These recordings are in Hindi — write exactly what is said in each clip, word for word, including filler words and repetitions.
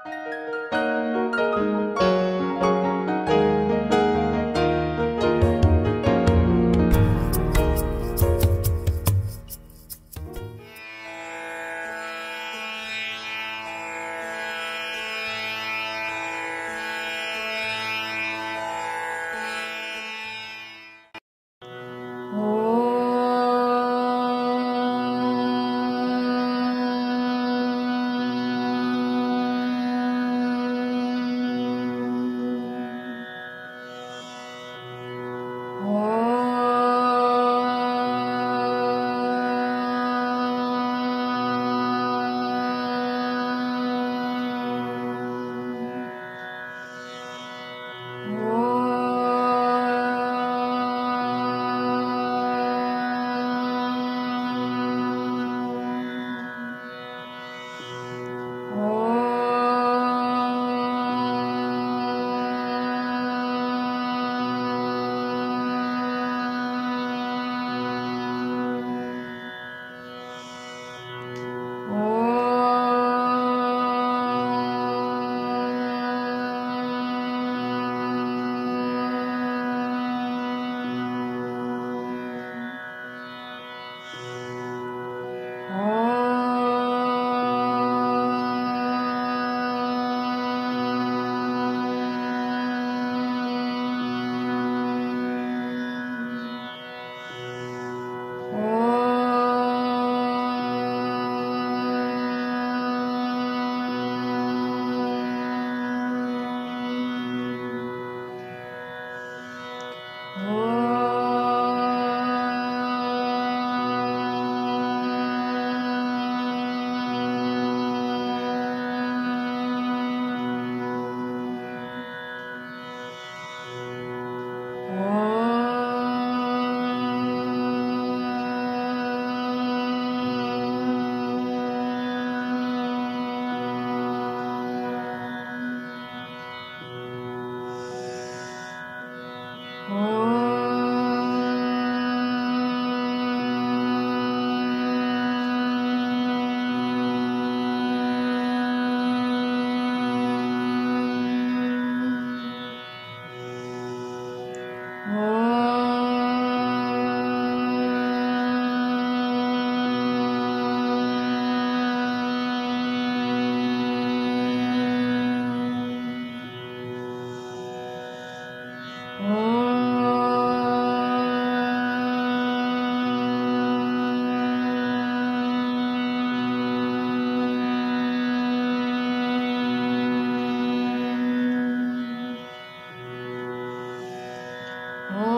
Oh.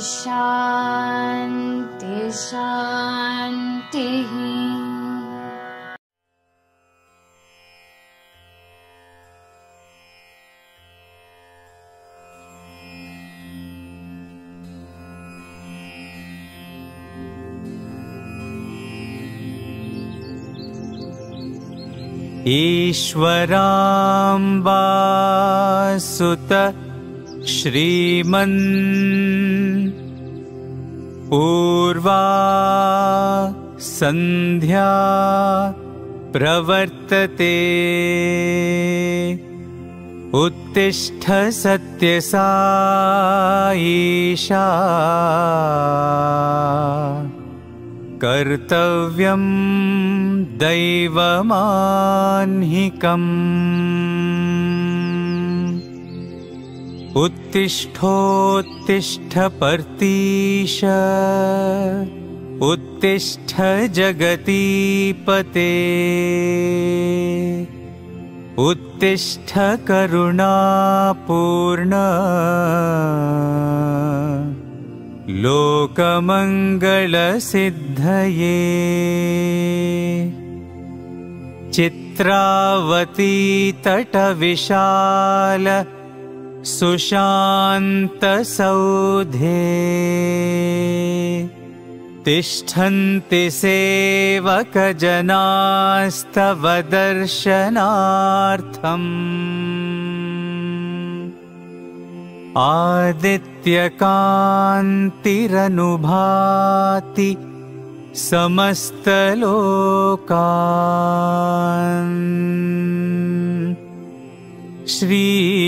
शान्ति शान्तिः। ईश्वराम्बा सुत श्रीमन् पूर्वा संध्या प्रवर्तते उत्तिष्ठ सत्यसाईशा कर्तव्यं दैवमान्हिकम् उत्तिष्ठोत्तिष्ठ पर्तीश उत्तिष्ठ जगतीपते उत्तिष्ठ करुणापूर्ण लोकमङ्गलसिद्धये चित्रावती तटविशाल सुशान्तसौधे तिष्ठन्ति सेवकजनास्तव दर्शनार्थम् आदित्यकान्तिरनुभाति समस्तलोकान् श्री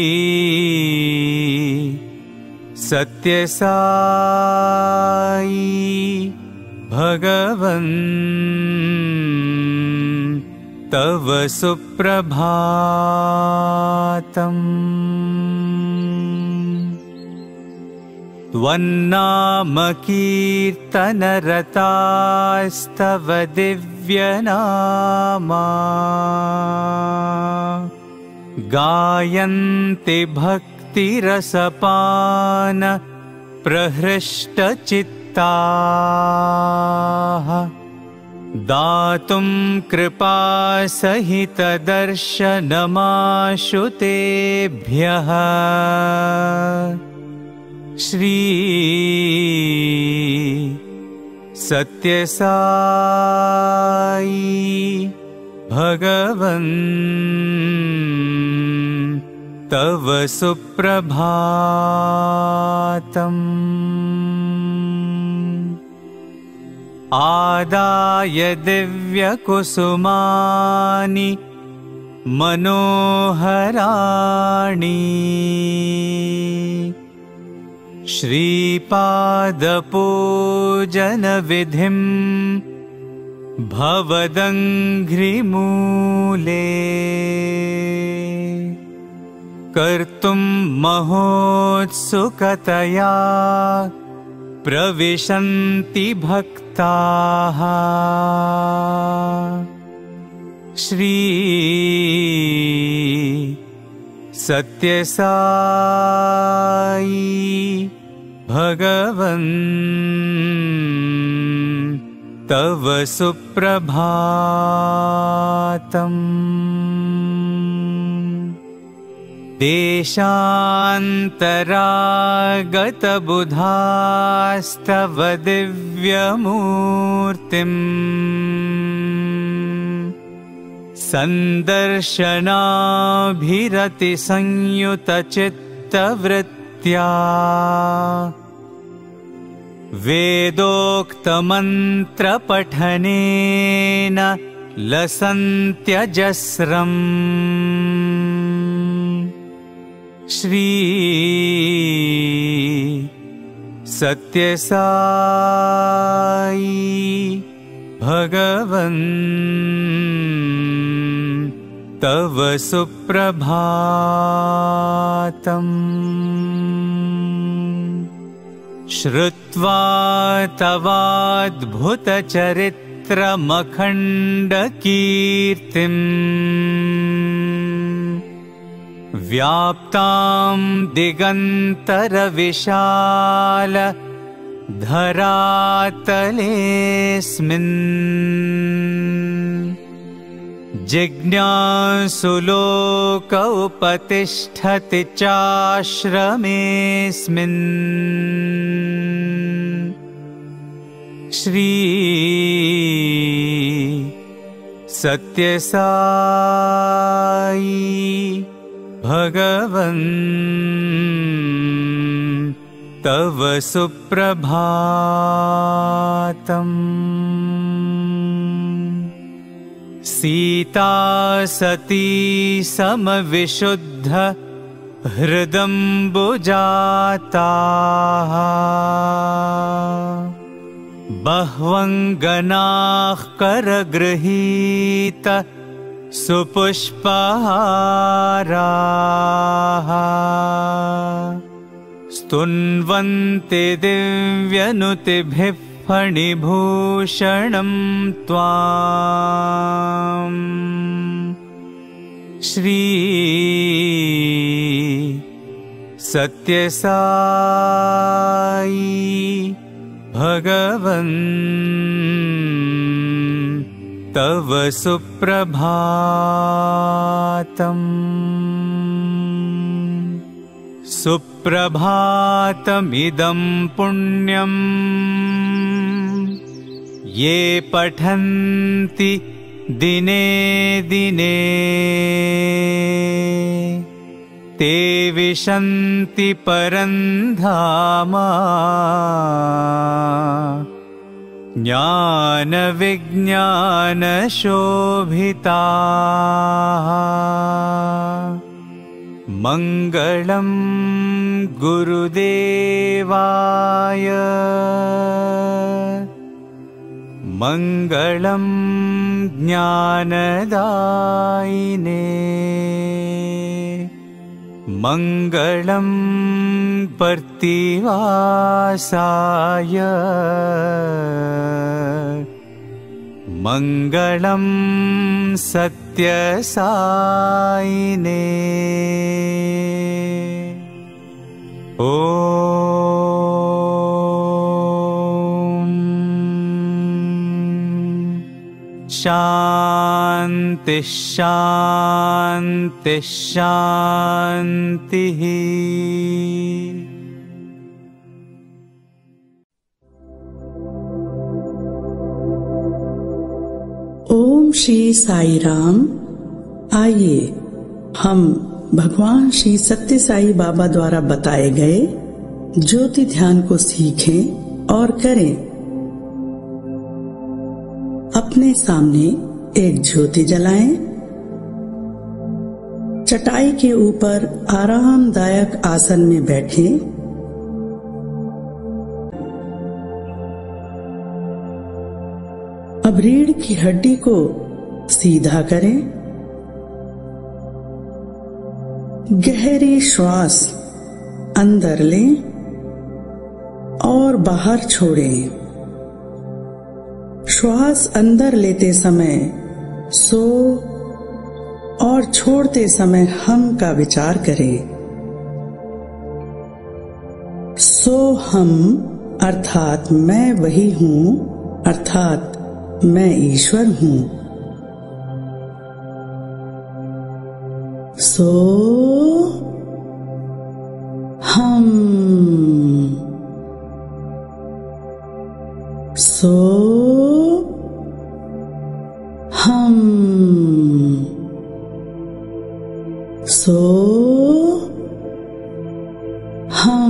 सत्यसाई भगवन् तव सुप्रभातम्। त्वन्नामकीर्तनरतास्तव दिव्यनामा गायन्ति भक्तिरसपान प्रहृष्टचित्ताः दातुं कृपासहितदर्शनमाशु तेभ्यः श्री सत्यसाई भगवन् तव सुप्रभातम्। आदाय दिव्यकुसुमानि मनोहराणि श्रीपादपूजनविधिं भवदङ्घ्रिमूले कर्तुं महोत्सुकतया प्रविशन्ति भक्ताः श्री सत्यसाई भगवन् तव सुप्रभातम्। देशान्तरागतबुधास्तव दिव्यमूर्तिम् सन्दर्शनाभिरतिसंयुतचित्तवृत्त्या वेदोक्तमन्त्रपठनेन लसन्त्यजस्रम् श्री सत्यसाई भगवन् तव सुप्रभातम्। श्रुत्वा तवाद्भुतचरित्रमखण्डकीर्तिम् व्याप्तां दिगन्तरविशाल धरातलेऽस्मिन् जिज्ञासु लोक उपतिष्ठति चाश्रमेऽस्मिन् श्री सत्यसाई भगवन् तव सुप्रभातम्। सीता सती समविशुद्ध हृदम्बुजाताः बह्वङ्गनाः करगृहीत सुपुष्पहाराः स्तुन्वन्ति दिव्यनुतिभिः फणिभूषणं त्वाम् श्री सत्यसाई भगवन् तव सुप्रभातम्। सुप्रभातमिदं पुण्यम् ये पठन्ति दिने दिने ते विशन्ति परन्धाम ज्ञानविज्ञानशोभिताः मङ्गलं गुरुदेवाय मङ्गलं ज्ञानदायिने मङ्गलं पर्तिवासाय मङ्गलं सत्यसायिने ॐ शान्ति शान्ति शान्तिः। ओम श्री साई राम। आइए हम भगवान श्री सत्य साई बाबा द्वारा बताए गए ज्योति ध्यान को सीखें और करें। अपने सामने एक ज्योति जलाएं। चटाई के ऊपर आरामदायक आसन में बैठें। अब रीढ़ की हड्डी को सीधा करें। गहरी श्वास अंदर लें और बाहर छोड़ें। श्वास अंदर लेते समय सो और छोड़ते समय हम का विचार करें। सो हम अर्थात मैं वही हूँ, अर्थात मैं ईश्वर हूँ। सो हम सो हम सो हम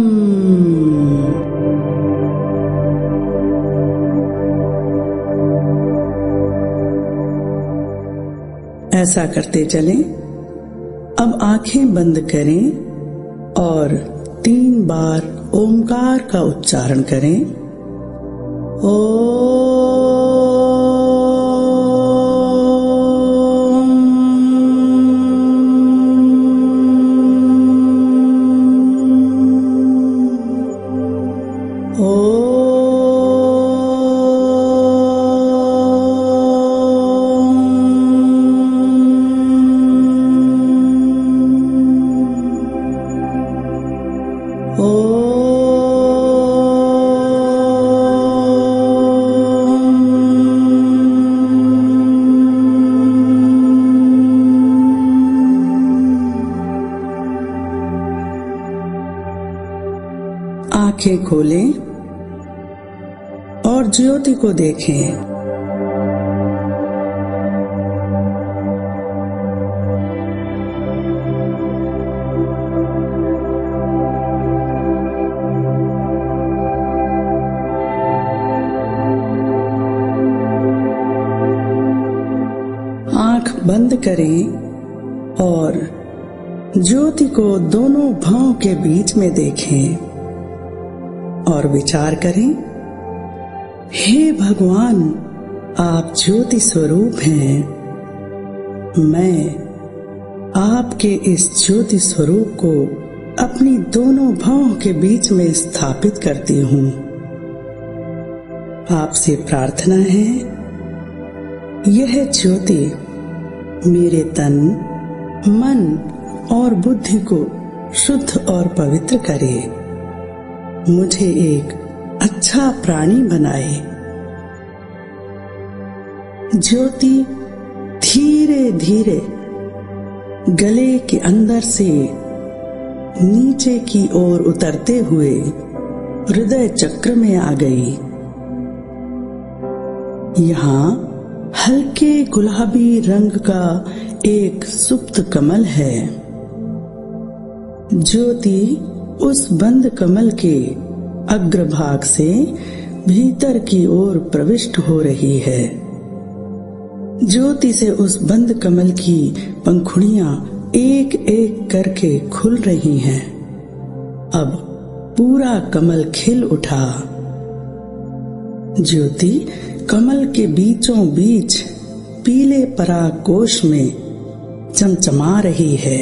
ऐसा करते चलें। अब आंखें बंद करें और तीन बार ओमकार का उच्चारण करें। ओ ओ आंखें खोलें और ज्योति को देखें। आंख बंद करें और ज्योति को दोनों भौं के बीच में देखें और विचार करें, हे भगवान, आप ज्योति स्वरूप हैं। मैं आपके इस ज्योति स्वरूप को अपनी दोनों भौं के बीच में स्थापित करती हूँ। आपसे प्रार्थना है, यह ज्योति मेरे तन, मन और बुद्धि को शुद्ध और पवित्र करे, मुझे एक अच्छा प्राणी बनाए। ज्योति धीरे धीरे गले के अंदर से नीचे की ओर उतरते हुए हृदय चक्र में आ गई। यहाँ हल्के गुलाबी रंग का एक सुप्त कमल है। ज्योति उस बंद कमल के अग्रभाग से भीतर की ओर प्रविष्ट हो रही है। ज्योति से उस बंद कमल की पंखुड़ियां एक एक करके खुल रही हैं। अब पूरा कमल खिल उठा। ज्योति कमल के बीचों बीच पीले पराग कोश में चमचमा रही है।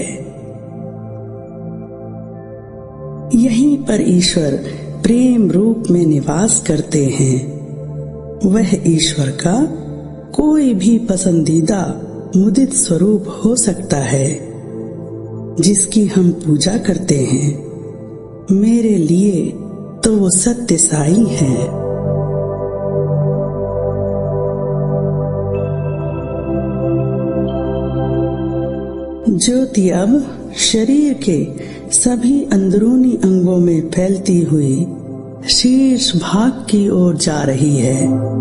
यहीं पर ईश्वर प्रेम रूप में निवास करते हैं। वह ईश्वर का कोई भी पसंदीदा मुदित स्वरूप हो सकता है जिसकी हम पूजा करते हैं। मेरे लिए तो वो सत्य साई है। ज्योति अब शरीर के सभी अंदरूनी अंगों में फैलती हुई शीर्ष भाग की ओर जा रही है।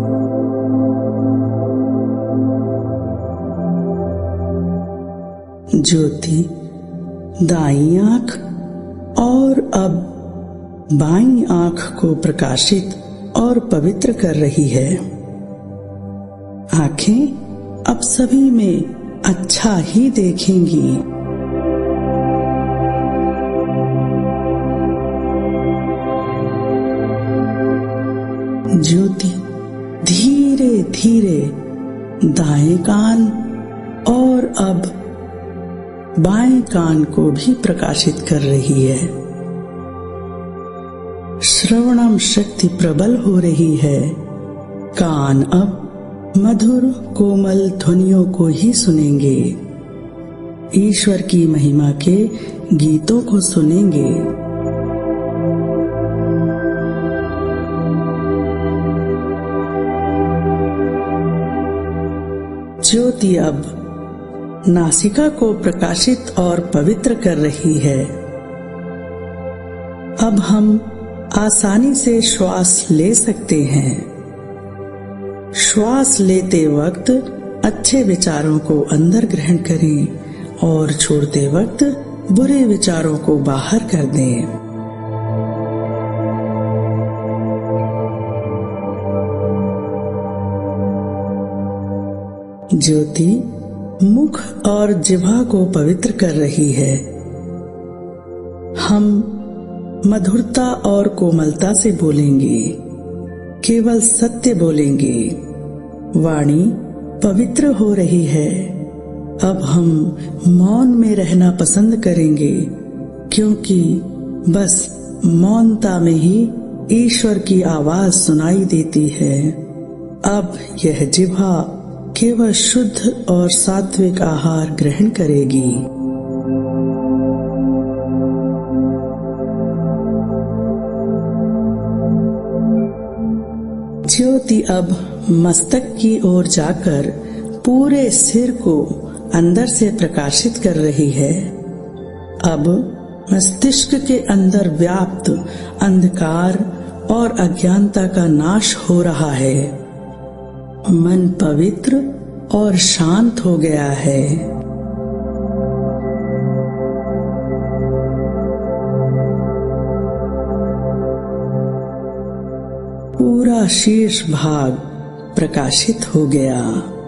ज्योति दाईं आंख और अब बाईं आंख को प्रकाशित और पवित्र कर रही है। आंखें अब सभी में अच्छा ही देखेंगी। ज्योति धीरे धीरे दाएं कान और अब बाएं कान को भी प्रकाशित कर रही है। श्रवणम शक्ति प्रबल हो रही है। कान अब मधुर कोमल ध्वनियों को ही सुनेंगे। ईश्वर की महिमा के गीतों को सुनेंगे। ज्योति अब नासिका को प्रकाशित और पवित्र कर रही है। अब हम आसानी से श्वास ले सकते हैं। श्वास लेते वक्त अच्छे विचारों को अंदर ग्रहण करें और छोड़ते वक्त बुरे विचारों को बाहर कर दें। ज्योति मुख और जिह्वा को पवित्र कर रही है। हम मधुरता और कोमलता से बोलेंगे, केवल सत्य बोलेंगे। वाणी पवित्र हो रही है। अब हम मौन में रहना पसंद करेंगे, क्योंकि बस मौनता में ही ईश्वर की आवाज सुनाई देती है। अब यह जिह्वा केवल शुद्ध और सात्विक आहार ग्रहण करेगी। ज्योति अब मस्तक की ओर जाकर पूरे सिर को अंदर से प्रकाशित कर रही है। अब मस्तिष्क के अंदर व्याप्त अंधकार और अज्ञानता का नाश हो रहा है। मन पवित्र और शांत हो गया है। पूरा शीर्ष भाग प्रकाशित हो गया।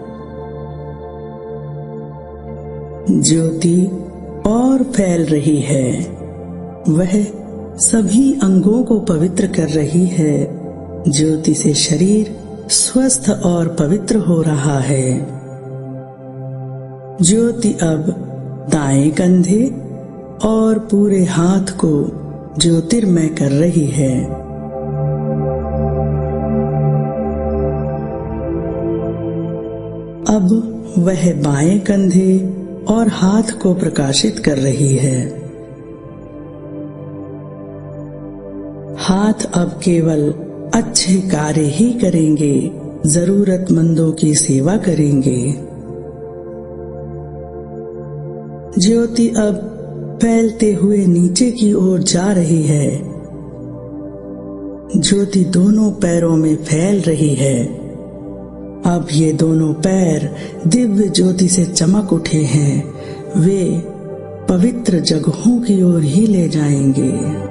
ज्योति और फैल रही है। वह सभी अंगों को पवित्र कर रही है। ज्योति से शरीर स्वस्थ और पवित्र हो रहा है। ज्योति अब दाएं कंधे और पूरे हाथ को ज्योतिर्मय कर रही है। अब वह बाएं कंधे और हाथ को प्रकाशित कर रही है। हाथ अब केवल अच्छे कार्य ही करेंगे, जरूरतमंदों की सेवा करेंगे। ज्योति अब फैलते हुए नीचे की ओर जा रही है। ज्योति दोनों पैरों में फैल रही है। अब ये दोनों पैर दिव्य ज्योति से चमक उठे हैं। वे पवित्र जगहों की ओर ही ले जाएंगे।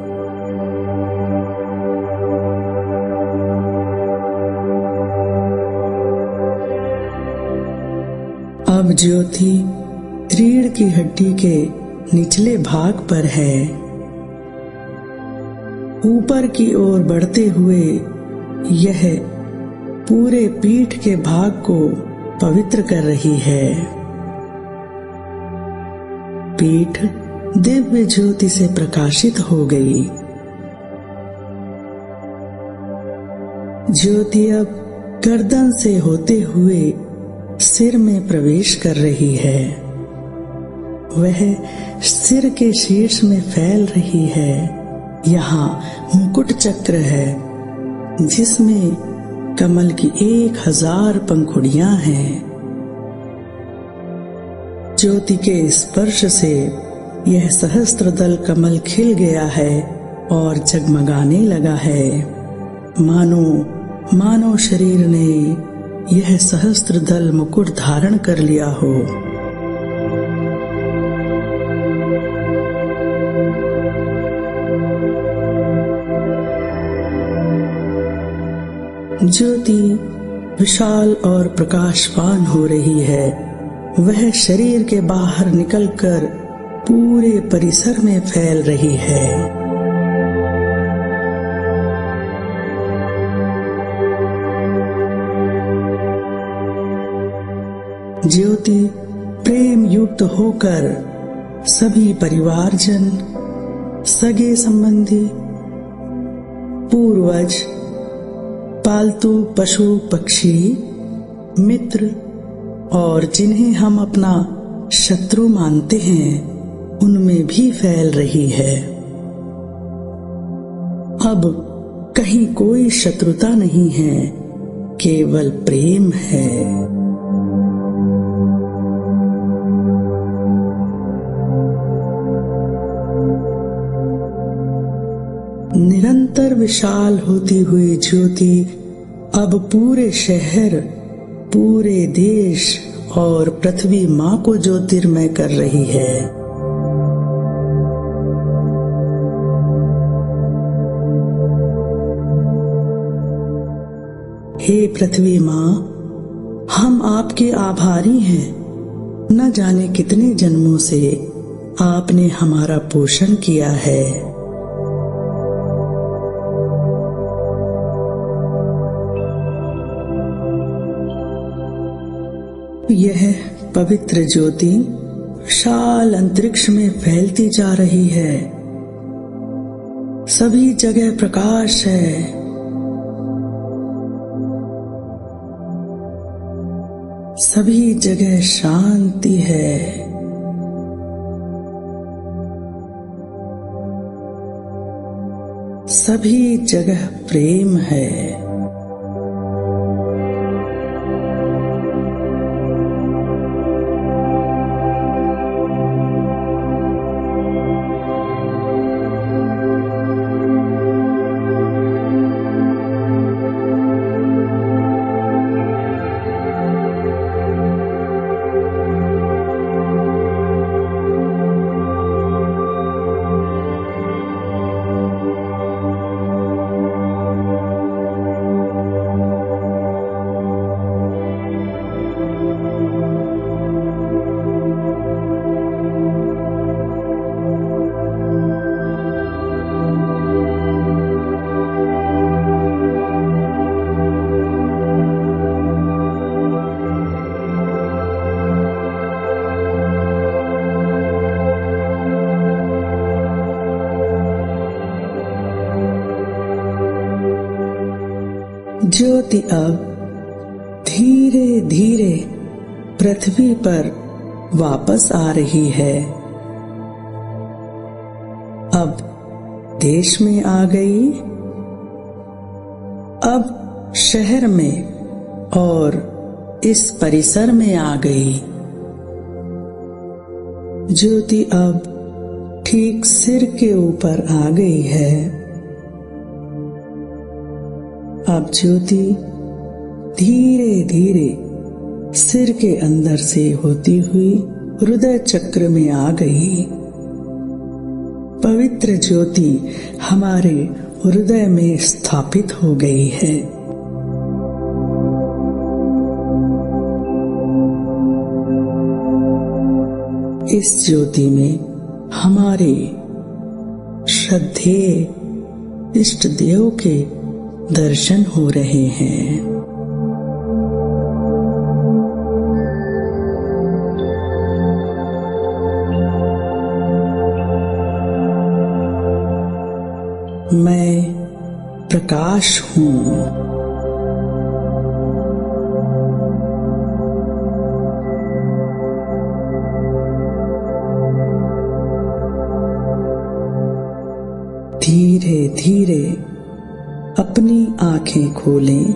अब ज्योति रीढ़ की हड्डी के निचले भाग पर है। ऊपर की ओर बढ़ते हुए यह पूरे पीठ के भाग को पवित्र कर रही है। पीठ दिव्य ज्योति से प्रकाशित हो गई। ज्योति अब गर्दन से होते हुए सिर में प्रवेश कर रही है। वह सिर के शीर्ष में फैल रही है। यहाँ मुकुट चक्र है जिसमें कमल की एक हजार पंखुड़ियां हैं। ज्योति के स्पर्श से यह सहस्त्रदल कमल खिल गया है और जगमगाने लगा है। मानो मानव शरीर ने यह सहस्त्रदल मुकुट धारण कर लिया हो। ज्योति विशाल और प्रकाशवान हो रही है। वह शरीर के बाहर निकलकर पूरे परिसर में फैल रही है। ज्योति प्रेम युक्त होकर सभी परिवारजन, सगे संबंधी, पूर्वज, पालतू पशु पक्षी, मित्र और जिन्हें हम अपना शत्रु मानते हैं उनमें भी फैल रही है। अब कहीं कोई शत्रुता नहीं है, केवल प्रेम है। निरंतर विशाल होती हुई ज्योति अब पूरे शहर, पूरे देश और पृथ्वी माँ को ज्योतिर्मय कर रही है। हे पृथ्वी माँ, हम आपके आभारी हैं। न जाने कितने जन्मों से आपने हमारा पोषण किया है। यह पवित्र ज्योति विशाल अंतरिक्ष में फैलती जा रही है। सभी जगह प्रकाश है। सभी जगह शांति है। सभी जगह प्रेम है। ज्योति अब धीरे धीरे पृथ्वी पर वापस आ रही है। अब देश में आ गई, अब शहर में और इस परिसर में आ गई। ज्योति अब ठीक सिर के ऊपर आ गई है। अब ज्योति धीरे धीरे सिर के अंदर से होती हुई हृदय चक्र में आ गई। पवित्र ज्योति हमारे हृदय में स्थापित हो गई है। इस ज्योति में हमारे श्रद्धेय इष्ट देव के दर्शन हो रहे हैं। मैं प्रकाश हूँ। धीरे धीरे अपनी आंखें खोलें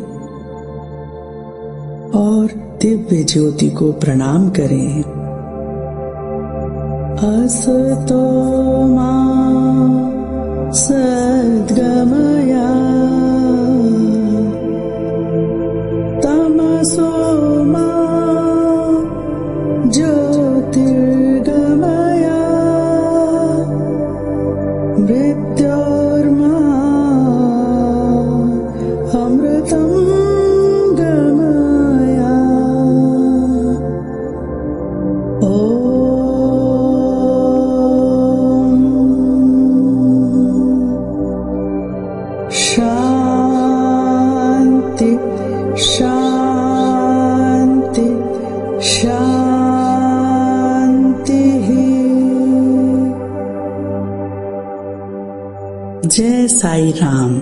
और दिव्य ज्योति को प्रणाम करें। असतो मा सद्गमया तमसो मा ज्योतिर्गमया मृत्योर्मा अमृतं गमया। शांति शांति शांति। जय साई राम।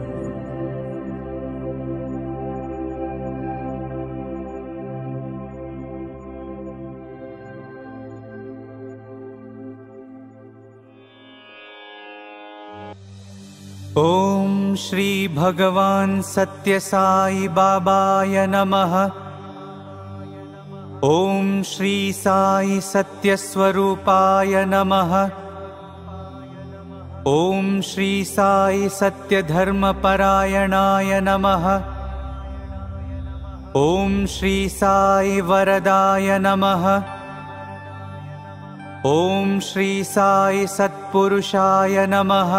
ओम श्री भगवान सत्य साई बाबाय नमः। ओम श्री साई सत्य स्वरूपाय नमः। ओम श्री साई सत्य धर्म परायणाय नमः। ओम श्री साई वरदाय नमः। ओम श्री साई सत्पुरुषाय नमः।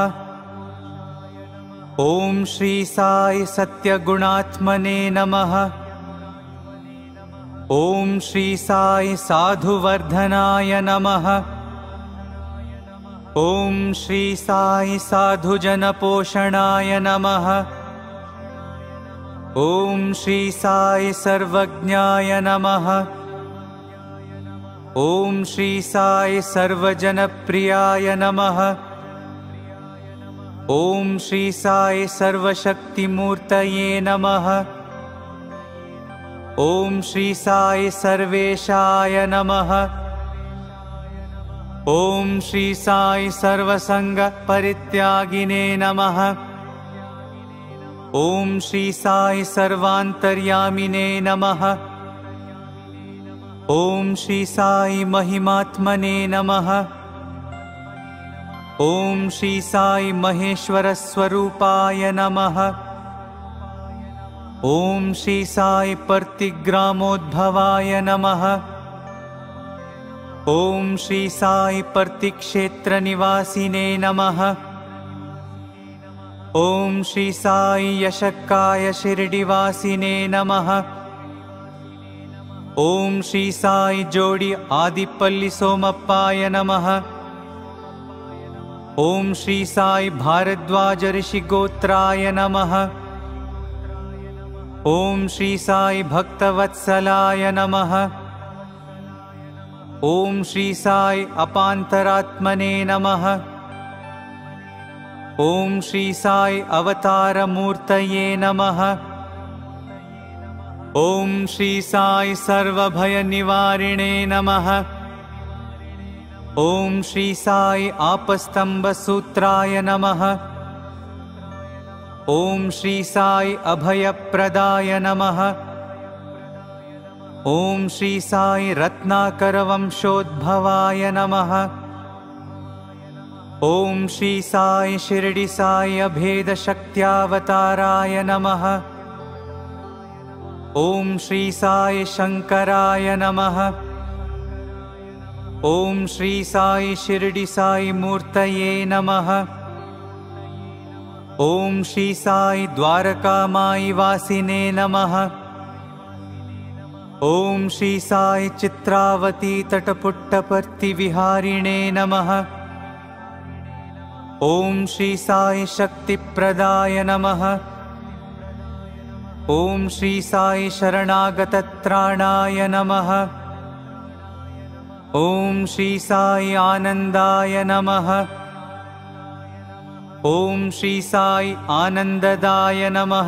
ओम श्री साई सत्य गुणात्मने नमः। ओम श्री साई साधुवर्धनाय नमः। ओम श्री साई साधुजन पोषणाय नमः। ओम श्री साई सर्वज्ञाय नमः। ओम श्री साई सर्वजनप्रियाय नमः। ओम श्री साई सर्वशक्तिमूर्तये नमः। ओम श्री साई सर्वेशाय नमः। ओम श्री साई सर्वसंग परित्यागिने नमः। ओम श्री साई सर्वांतर्यामिने नमः। ओम श्री साई महिमात्मने नमः। ओम श्री साई महेश्वर स्वरूपाय नमः। ओम श्री साई प्रतिग्रामोद्भवाय नमः। ओम श्री साई प्रतिक्षेत्र निवासिने नमः। ओम श्री साई यशक्काय शिरडिवासिने नमः। ओम श्री साई जोड़ी आदिपल्ली सोमप्पाय नमः। ओम श्री साई भारद्वाज ऋषि गोत्राय नमः। ओम श्री साई भक्तवत्सलाय नमः। ओम श्री साई अपांतरात्मने नमः। ओम श्री साई अवतार मूर्तये नमः। ॐ श्री साई सर्वभयनिवारिणे नमः। ॐ श्री साई आपस्तम्भसूत्राय नमः। ॐ श्री साई अभयप्रदाय नमः। ॐ श्री साई रत्नाकरवंशोद्भवाय नमः। ॐ श्री साई शिरडी साई अभेदशक्त्यावताराय नमः। ॐ श्री साई शंकराय नमः। ॐ श्री साई शिरडी साई मूर्तये नमः। ॐ श्री साई द्वारकामाई वासिने नमः। ॐ श्री साई चित्रावती तटपुट्टपर्ति विहारिणे नमः। ॐ श्री साई शक्तिप्रदाय नमः। ॐ श्री साई शरणागतत्राणाय नमः। ॐ श्री साई आनंदाय नमः। ॐ श्री साई आनंददाय नमः।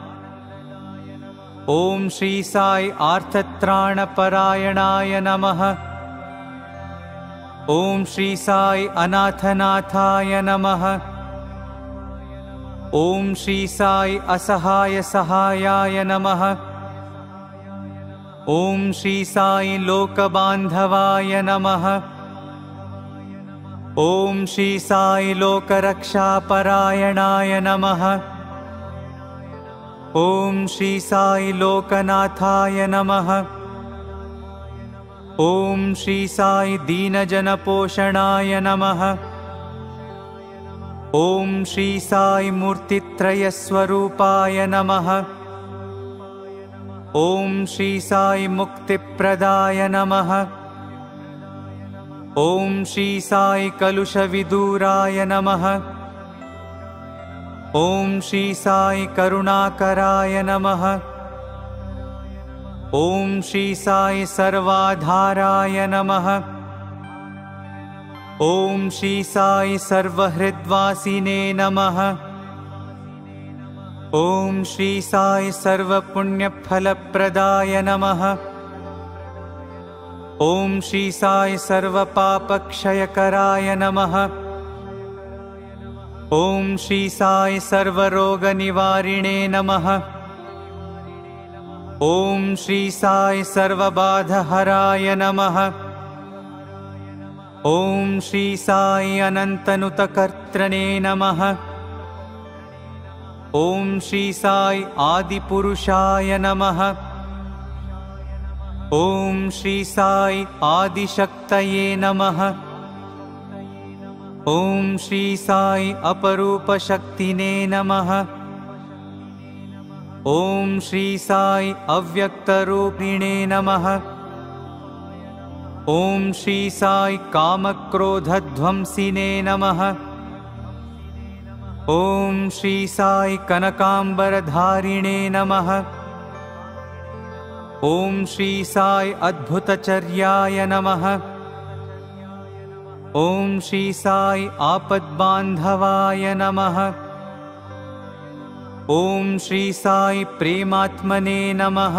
ॐ श्री साई आर्तत्राणपरायणाय नमः। ॐ श्री साई अनाथनाथाय नमः। ॐ श्री साई असहाय सहायाय नमः। ॐ श्री साई लोकबांधवाय नमः। ॐ श्री साई लोकरक्षापरायणाय नमः। ॐ श्री साई लोकनाथाय नमः। ॐ श्री साई दीनजनपोषणाय नमः। ॐ श्री साई मूर्तित्रयस्वरूपाय नमः। ॐ श्री साई मुक्तिप्रदाय नमः। ॐ श्री साई कलुषविदूराय नमः। ॐ श्री साई करुणाकराय नमः। ॐ श्री साई सर्वाधाराय नमः। ॐ श्री साई सर्वहृद्वासिने नमः। ॐ श्री साई सर्वपुण्यफलप्रदाय नमः। ॐ श्री साई सर्वपापक्षयकराय नमः। ॐ श्री साई सर्वरोगनिवारिणे नमः। ॐ श्री साई सर्वबाधहराय नमः। ॐ श्री साई अनंतनुतकर्त्रणे नमः। ॐ श्री साई आदिपुरुषाय नमः। ॐ श्री साई आदिशक्तये नमः। ॐ श्री साई अपरूपशक्तिने नमः। ॐ श्री साई अव्यक्तरूपिणे नमः। ॐ श्री साई कामक्रोधध्वंसिने नमः। ॐ श्री साई कनकांबरधारिणे नमः। ॐ श्री साई अद्भुतचर्याय नमः। ॐ श्री साई आपद्बांधवाय नमः। ॐ श्री साई प्रेमात्मने नमः।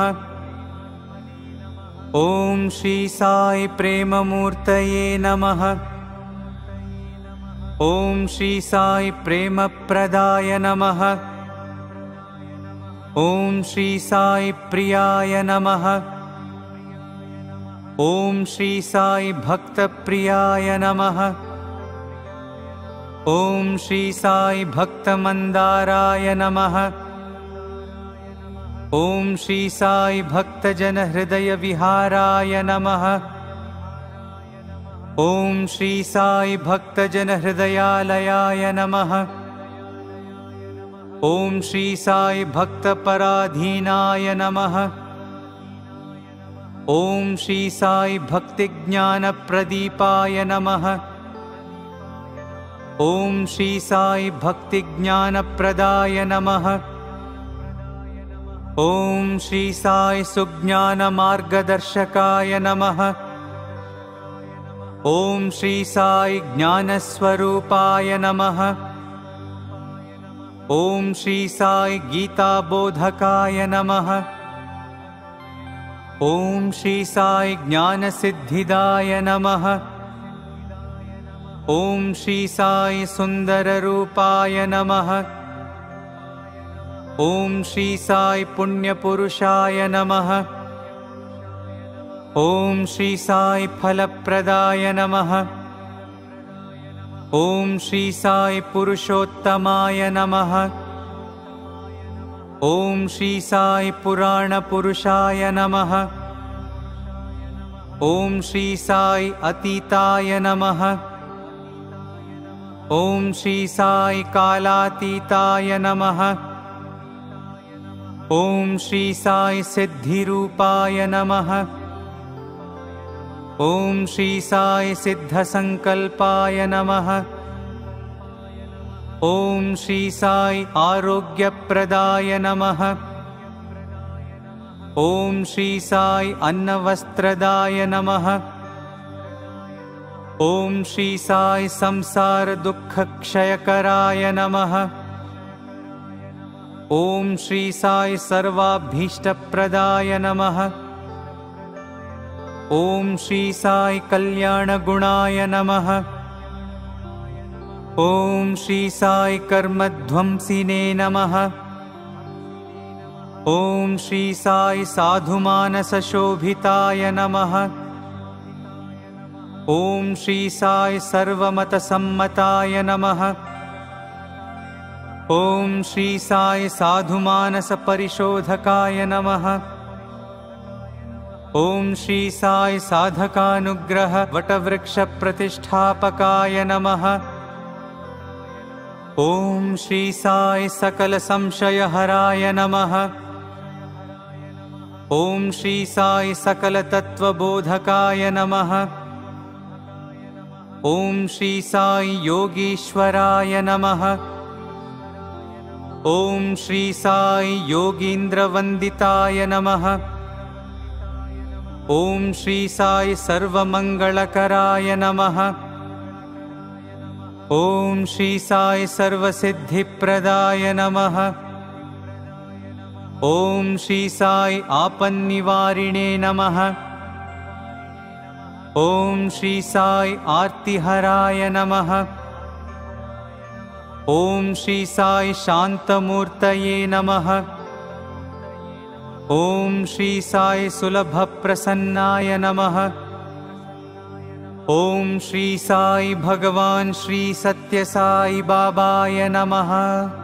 ॐ श्री साई प्रेममूर्तये नमः। ॐ श्री साई प्रेमप्रदाय नमः। ॐ श्री साई प्रियाय नमः। ॐ श्री साई भक्तप्रियाय नमः। ॐ श्री साई भक्तमंदाराय नमः। ॐ श्री साई भक्तजनहृदयविहाराय नमः। ॐ श्री साई भक्तजनहृदयालयाय नमः। ॐ श्री साई भक्तपराधीनाय नमः। ॐ श्री साई भक्तिज्ञानप्रदीपाय नमः। ॐ श्री साई भक्तिज्ञानप्रदाय नमः। ॐ श्री साई सुज्ञानमार्गदर्शकाय नमः। ॐ श्री साई ज्ञानस्वरूपाय नमः। ॐ श्री साई गीताबोधकाय नमः। ओम श्री साई ज्ञान सिद्धिदाय नमः। ओम श्री साई सुंदर रूपाय नमः। ओम श्री साई पुण्य पुरुषाय नमः। ओम श्री साई फलप्रदाय नमः। ओम श्री साई पुरुषोत्तमाय नमः। ओम श्री साई पुराण पुरुषाय नमः। ओम श्री साई अतीताय नमः। ओम श्री साई कालातीताय नमः। ओम श्री साई सिद्धिरूपाय नमः। ओम श्री साई सिद्धसंकल्पाय नमः। ओम श्री साई आरोग्यप्रदाय नमः। ओम श्री साई अन्नवस्त्रदाय नमः। ओम श्री साई संसार दुख क्षयकराय नमः। ओम श्री साई सर्वाभीष्टप्रदाय नमः। ओम श्री साई कल्याण गुणाय नमः। ओम श्री साई कर्मध्वंसिने नमः। ओम श्री साई साधुमानस शोभिताय नमः। ओम श्री साई सर्वमत सम्मताय नमः। ओम श्री साई साधुमानस परिशोधकाय नमः। ओम श्री साई साधकानुग्रह वटवृक्ष प्रतिष्ठापकाय नमः। ओम श्री साई सकल संशय हराय नमः। ओम श्री साई सकल तत्वबोधकाय नमः। ओम श्री साई योगीश्वराय नमः। ओम श्री साई योगींद्रवंदिताय नमः। ओम श्री साई सर्वमंगलकराय नमः। ओम श्री साई सर्वसिद्धिप्रदाय नमः। ओम श्री साई आपन्निवारिणे नमः। ओम श्री साई आर्तिहराय नमः। ओम श्री साई शांतमूर्तये नमः। ओम श्री साई सुलभ प्रसन्नाय नमः। ओम श्री साई भगवान श्री सत्य साई बाबाय नमः।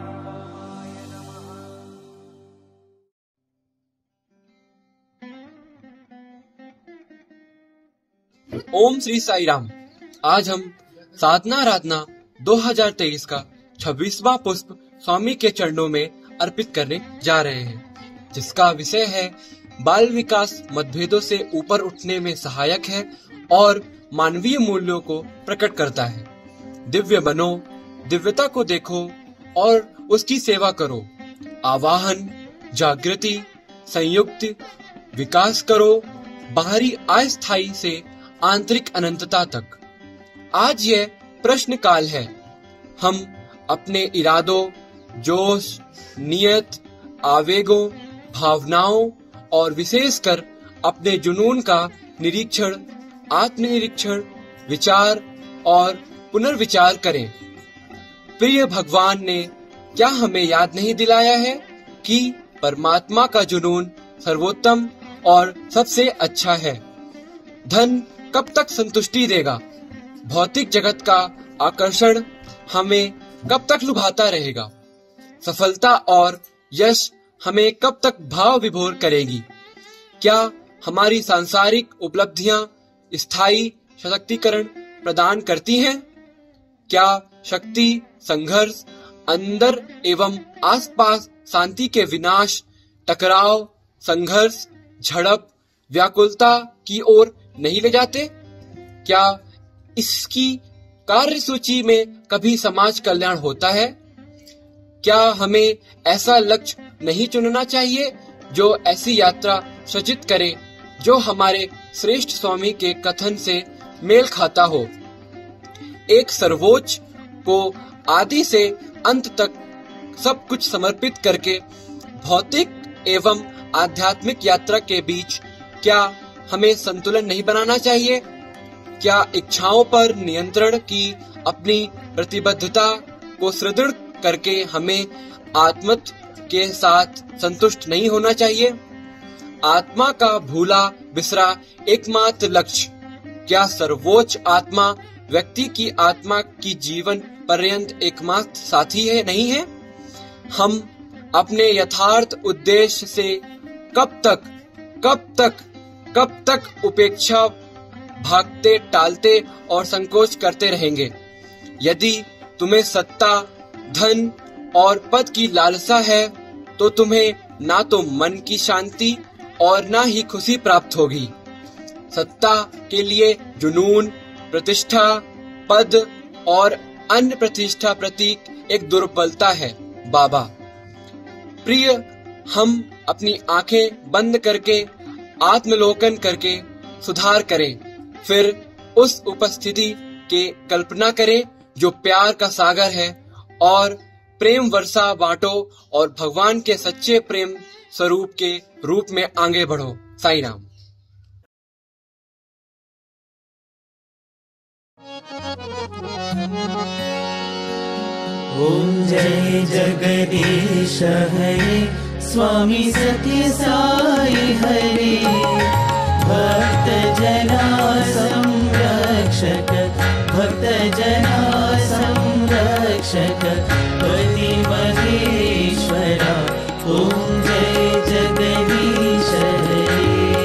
ओम श्री साई राम। आज हम साधना आराधना दो हज़ार तेईस का छब्बीसवां पुष्प स्वामी के चरणों में अर्पित करने जा रहे हैं, जिसका विषय है बाल विकास मतभेदों से ऊपर उठने में सहायक है और मानवीय मूल्यों को प्रकट करता है। दिव्य बनो, दिव्यता को देखो और उसकी सेवा करो। आवाहन, जागृति, संयुक्त विकास करो, बाहरी अस्थायी से आंतरिक अनंतता तक। आज यह प्रश्न काल है। हम अपने इरादों, जोश, नियत, आवेगों, भावनाओं और विशेषकर अपने जुनून का निरीक्षण, आत्मनिरीक्षण, विचार और पुनर्विचार करें। प्रिय भगवान ने क्या हमें याद नहीं दिलाया है कि परमात्मा का जुनून सर्वोत्तम और सबसे अच्छा है। धन कब तक संतुष्टि देगा? भौतिक जगत का आकर्षण हमें कब तक लुभाता रहेगा? सफलता और यश हमें कब तक भाव विभोर करेगी? क्या हमारी सांसारिक उपलब्धियां स्थायी सशक्तिकरण प्रदान करती हैं? क्या शक्ति, संघर्ष, अंदर एवं आसपास शांति के विनाश, टकराव, संघर्ष, झड़प, व्याकुलता की ओर नहीं ले जाते? क्या इसकी कार्य सूची में कभी समाज कल्याण होता है? क्या हमें ऐसा लक्ष्य नहीं चुनना चाहिए जो ऐसी यात्रा सृजित करे जो हमारे श्रेष्ठ स्वामी के कथन से मेल खाता हो? एक सर्वोच्च को आदि से अंत तक सब कुछ समर्पित करके भौतिक एवं आध्यात्मिक यात्रा के बीच क्या हमें संतुलन नहीं बनाना चाहिए? क्या इच्छाओं पर नियंत्रण की अपनी प्रतिबद्धता को सुदृढ़ करके हमें आत्मत्व के साथ संतुष्ट नहीं होना चाहिए? आत्मा का भूला बिसरा एकमात्र लक्ष्य क्या सर्वोच्च आत्मा व्यक्ति की आत्मा की जीवन पर्यंत एकमात्र साथी है नहीं है? हम अपने यथार्थ उद्देश्य से कब तक कब तक कब तक उपेक्षा भागते टालते और संकोच करते रहेंगे? यदि तुम्हें सत्ता, धन और पद की लालसा है तो तुम्हें ना तो मन की शांति और ना ही खुशी प्राप्त होगी। सत्ता के लिए जुनून, प्रतिष्ठा, पद और अन्य प्रतिष्ठा प्रतीक एक दुर्बलता है। बाबा प्रिय, हम अपनी आंखें बंद करके आत्मलोकन करके सुधार करें, फिर उस उपस्थिति के कल्पना करें जो प्यार का सागर है और प्रेम वर्षा बांटो और भगवान के सच्चे प्रेम स्वरूप के रूप में आगे बढ़ो। साईं राम। ओम जय जगदीश हरे, स्वामी सत्य साई हरे, भक्त जना संरक्षक, भक्त जना संरक्षक, पति महेश्वरा। ओम जय जगदीश हरे,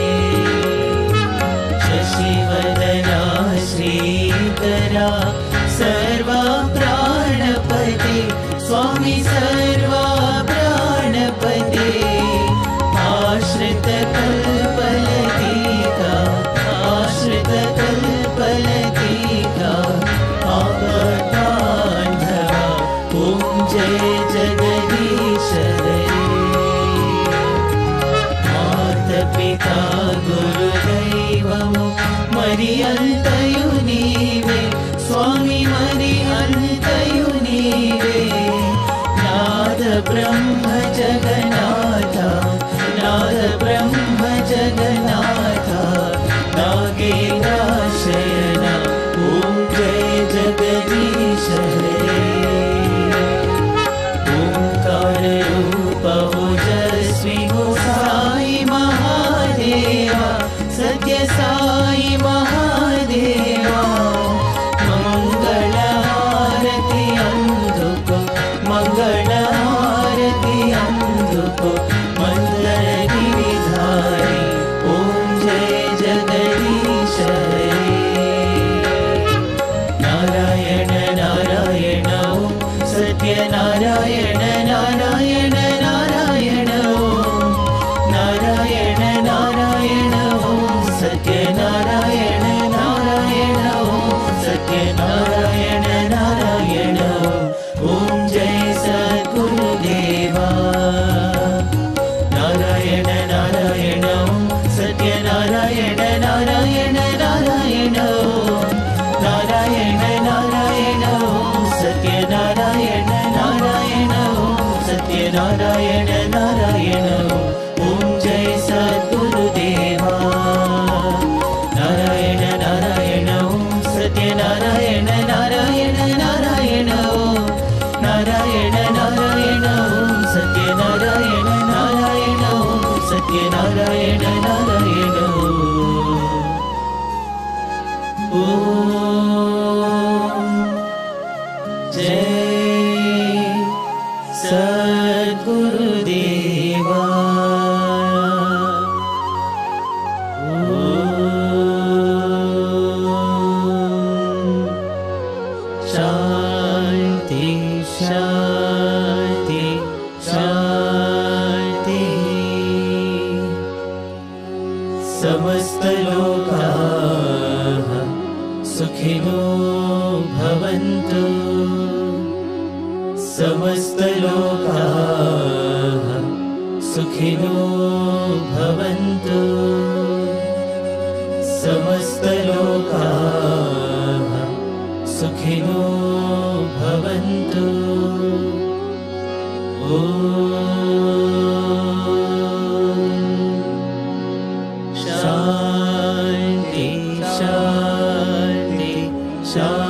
शशिवदना श्रीकरा, सर्वा प्राणपते, स्वामी सर्वा प्राणपते, आश्रित कल्पलतिका, आश्रित कल्पलतिका, आपदान्धवा। ओम जय जगदीश हरे, माता-पिता गुरुदैवमु मरियन्तयु नीवे, स्वामी मरियन्तयु नीवे, नाद ब्रह्म जगन्नाथ, नाद ब्रह्म जगन्नाथ, नागेन्द्रशयन। ओम जय जगदीश हरे, ओंकार रूप ओजस्वी हो साई महादेवा, सत्य साई महादेवा, मंगल आरती अंधुको, मंगल आरती अंधुको, मंगल गिरिधारी। ओम जय जगदीश हरे, नारायण नारायण ओम, सत्य नारायण नारायण नारायण ओम, नारायण नारायण ओम, सत्य नारायण नारायण ओम, सत्य नारायण नारायण ओम। ओम जय सद्गुरुदेवा, नारायण नारायण ओम, सत्य नारायण नारायण नारायण ओम, नारायण नारायण ओम, सत्य नारायण नारायण ओम, सत्य नारायण नारायण ओम। ओम जय सद्गुरुदेवा, नारायण नारायण ओम, सत्य नारायण नारायण नारायण ओम, नारायण नारायण ओम, सत्य नारायण नारायण ओम, सत्य नारायण नारायण ओम। ओम जय सद्गुरुदेवा। शांति शांति शांति। समस्त लोकाः सुखिनो भवन्तु, समस्त लोकाः सुखिनो भवन्तु, समस्त लोकाः सुखिनो भवन्तु। ओम शांति शान्ति